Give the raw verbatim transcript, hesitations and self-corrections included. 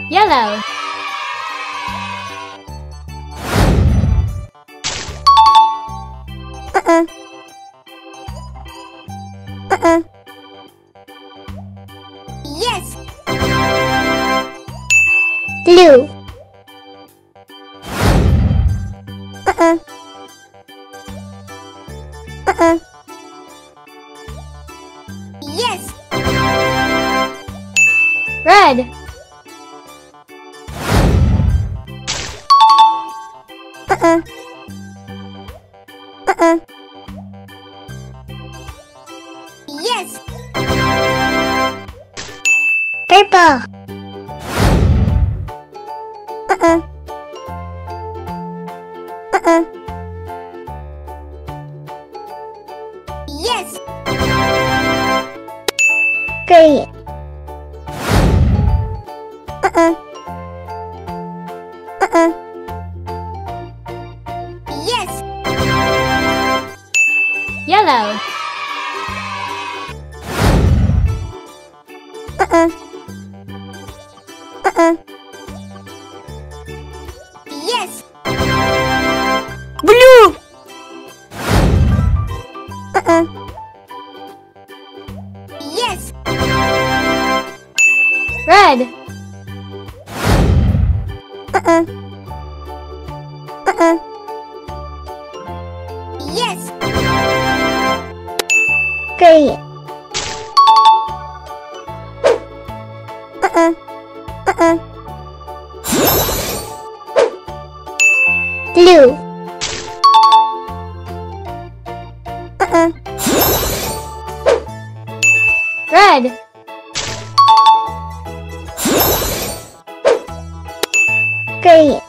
Yellow. Uh-uh. Uh-uh. Yes. Blue. Uh-uh. Uh-uh. Yes. Red. Uh-uh. Uh-uh. Yes. Purple. Uh-uh. Uh-uh. Yes. Green. Uh-uh. Uh-uh. Yes. Yellow. Uh-uh. Uh-uh. Yes. Blue. Uh-uh. Yes. Red. Uh-uh. Uh-uh. Yes. Green. Uh-uh. Uh-uh. Blue. Uh-uh. Red. Green.